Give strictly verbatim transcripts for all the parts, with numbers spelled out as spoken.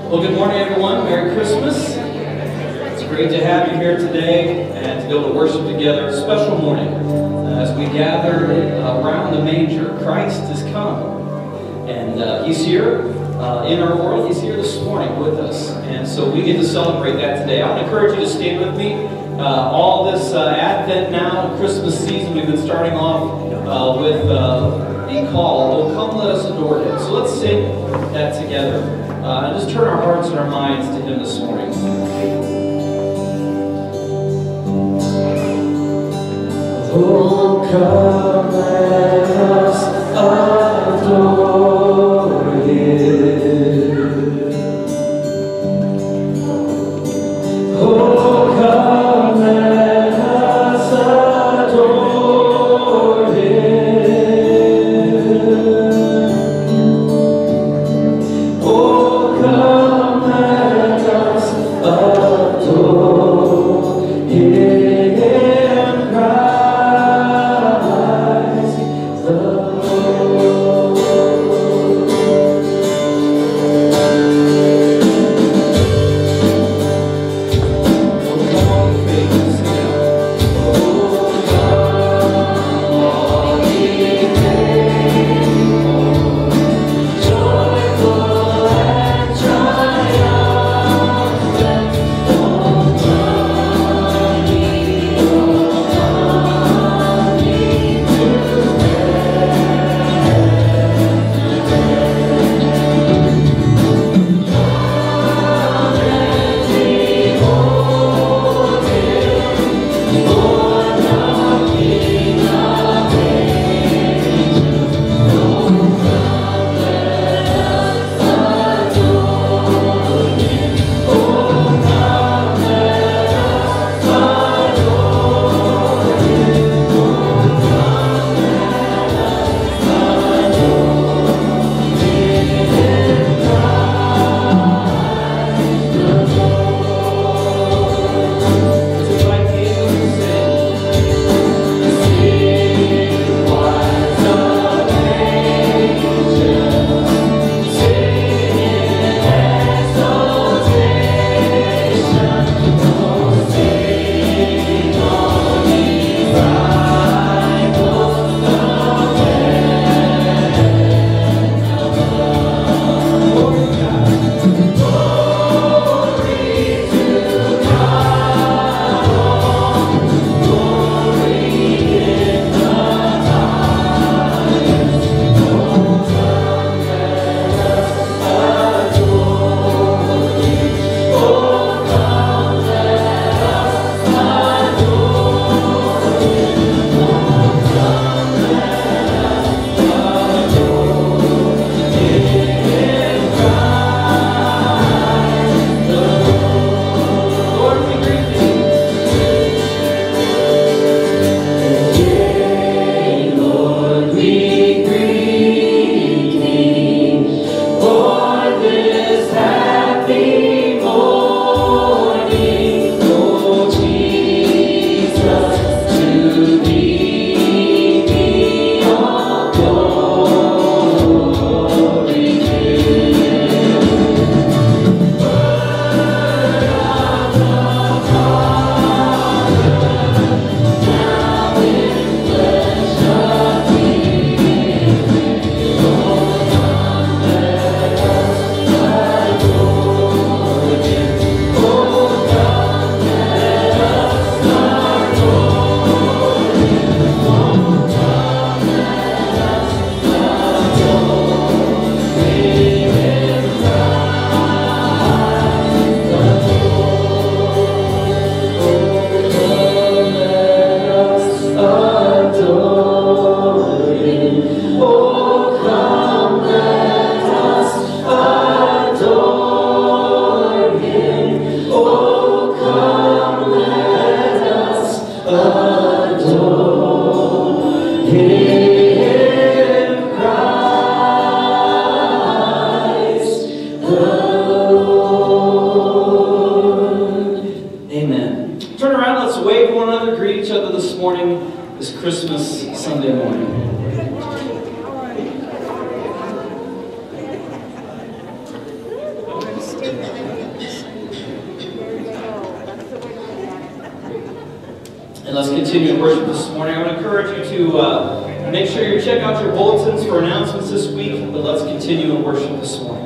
Well, good morning, everyone. Merry Christmas. It's great to have you here today and to be able to worship together. A special morning uh, as we gather uh, around the manger. Christ has come, and uh, He's here uh, in our world. He's here this morning with us, and so we get to celebrate that today. I would encourage you to stand with me. Uh, all this uh, Advent now, Christmas season, we've been starting off uh, with uh, a call. Oh, come, let us adore Him. So let's sing that together. Uh, and just turn our hearts and our minds to Him this morning. Oh, come, let us adore Him. Oh, come, let us adore Him. Oh, come, let us adore Him, Christ the Lord. Oh, come on, faith, and sing out. Oh, come, all ye faithful, joyful and triumphant. Oh, come ye, oh, come ye to Christmas Sunday morning. And let's continue in worship this morning. I would encourage you to uh, make sure you check out your bulletins for announcements this week, but let's continue in worship this morning.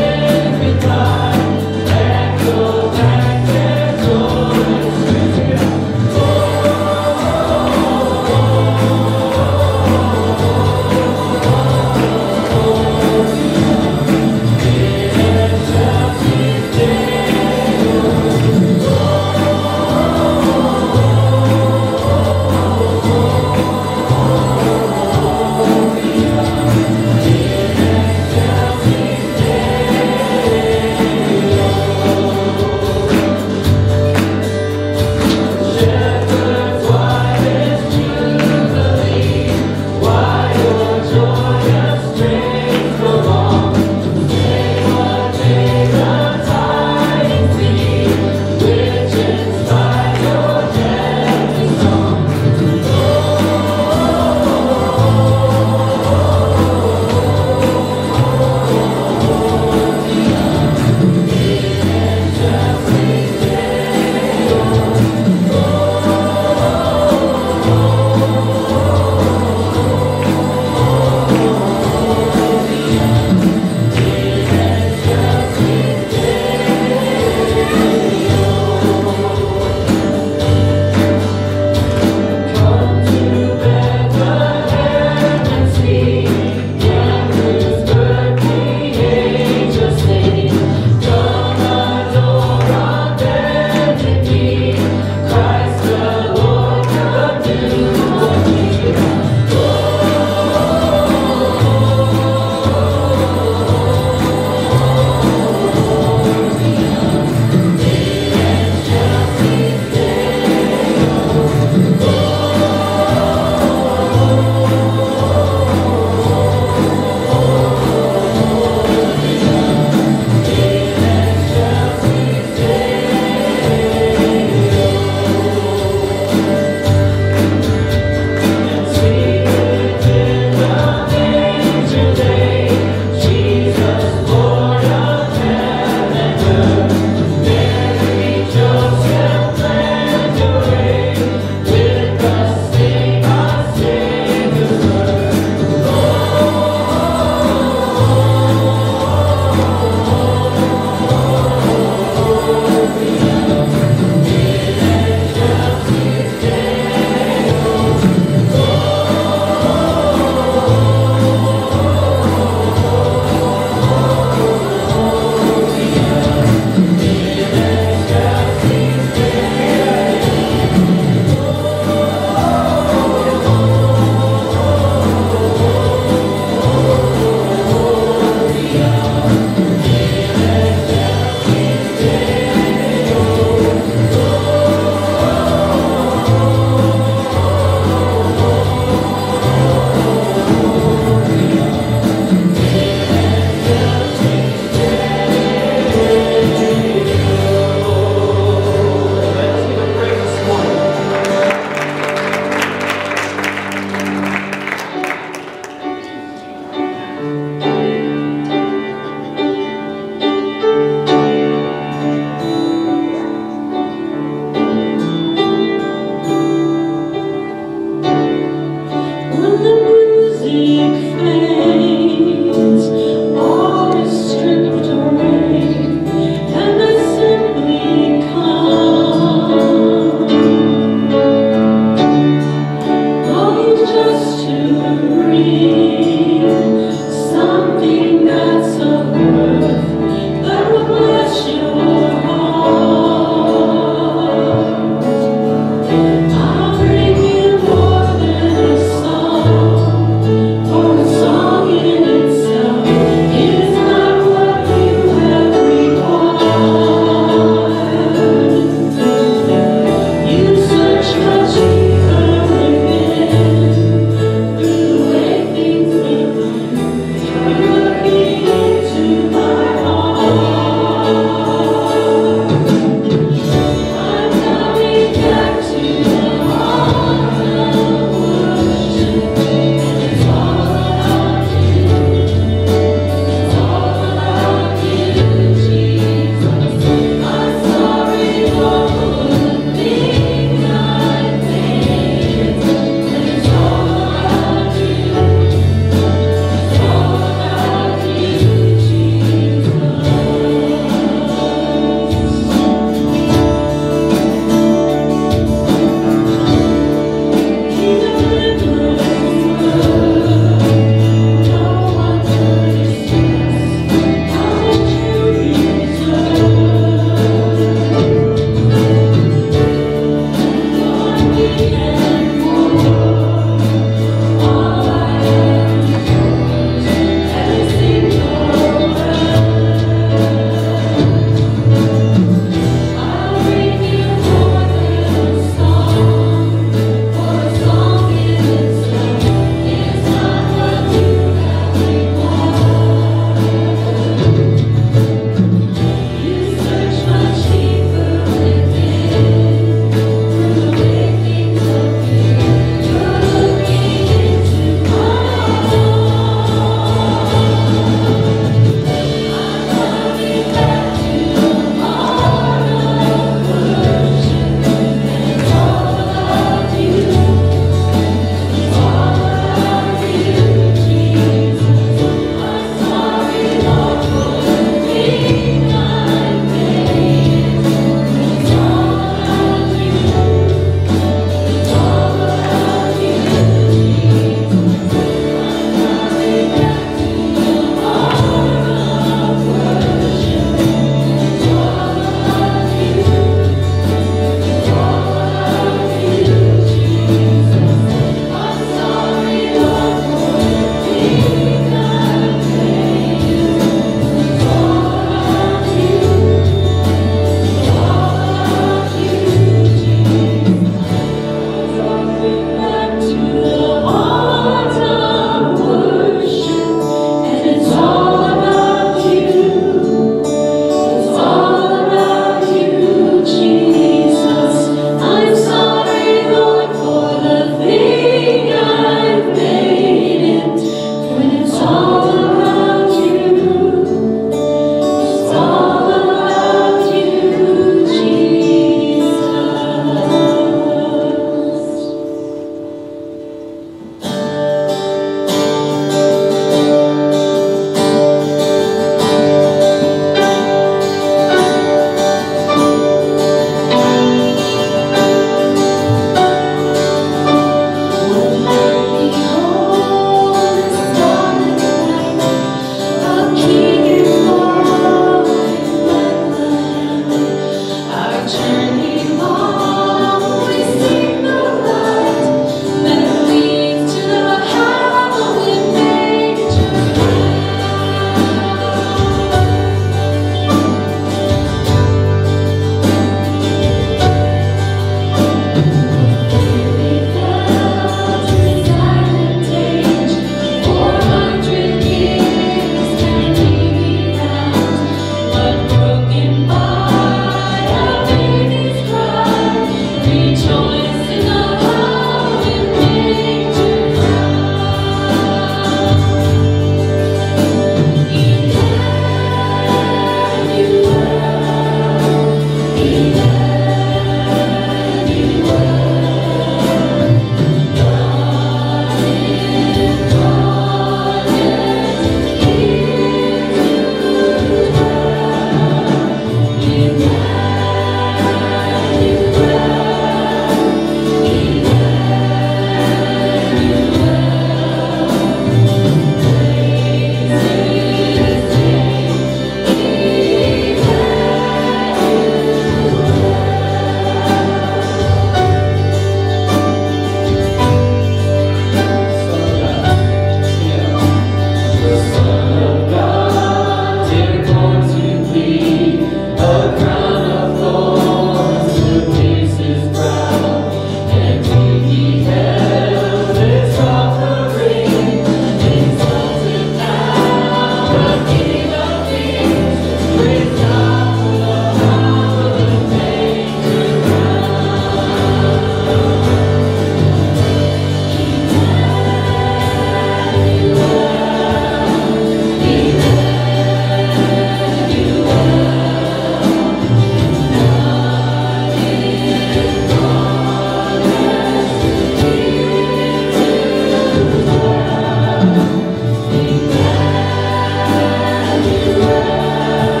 Yeah.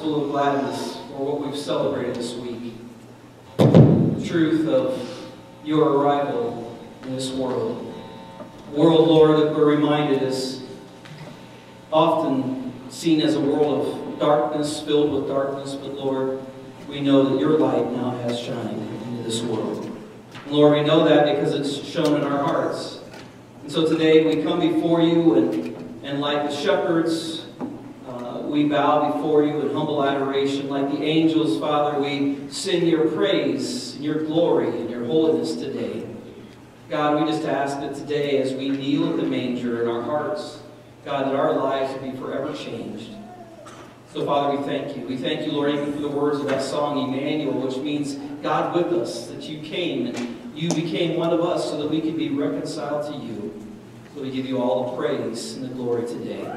full of gladness for what we've celebrated this week. The truth of your arrival in this world. A world, Lord, that we're reminded is often seen as a world of darkness, filled with darkness, but Lord, we know that your light now has shined into this world. And Lord, we know that because it's shown in our hearts. And so today we come before you, and, and like the shepherds, uh, we bow before you in humble adoration. Like the angels, Father, we sing your praise and your glory and your holiness today. God, we just ask that today as we kneel at the manger in our hearts, God, that our lives would be forever changed. So, Father, we thank you. We thank you, Lord, even for the words of that song, Emmanuel, which means God with us, that you came and you became one of us so that we could be reconciled to you. So we give you all the praise and the glory today.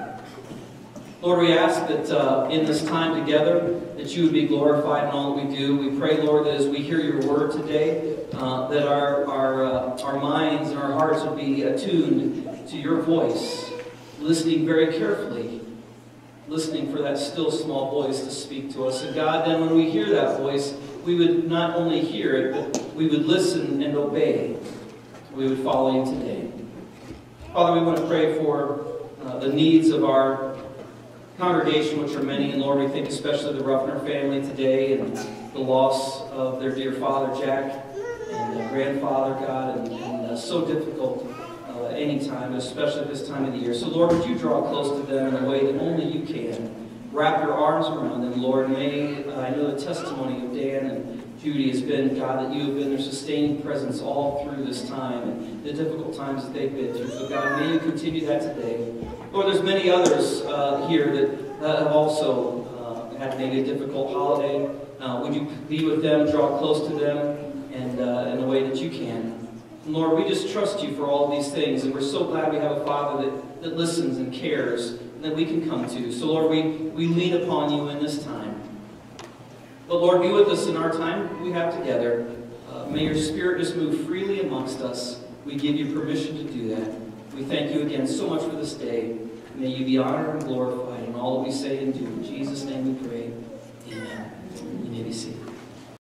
Lord, we ask that uh, in this time together, that you would be glorified in all that we do. We pray, Lord, that as we hear your word today, uh, that our, our, uh, our minds and our hearts would be attuned to your voice, listening very carefully, listening for that still small voice to speak to us. And God, then when we hear that voice, we would not only hear it, but we would listen and obey. We would follow you today. Father, we want to pray for uh, the needs of our congregation, which are many. And Lord, we think especially the Ruffner family today and the loss of their dear father, Jack, and uh, grandfather, God, and, and uh, so difficult uh, any time, especially this time of the year. So Lord, would you draw close to them in a way that only you can. Wrap your arms around them, Lord. May, uh, I know the testimony of Dan and Judy has been, God, that you have been their sustaining presence all through this time and the difficult times that they've been through. So God, may you continue that today. Lord, there's many others uh, here that uh, have also uh, had maybe a difficult holiday. Uh, would you be with them, draw close to them, and uh, in a way that you can. And Lord, we just trust you for all of these things, and we're so glad we have a Father that, that listens and cares, and that we can come to. So Lord, we, we lean upon you in this time. But Lord, be with us in our time we have together. Uh, may your Spirit just move freely amongst us. We give you permission to do that. We thank you again so much for this day. May you be honored and glorified in all that we say and do. In Jesus' name we pray. Amen. You may be seated.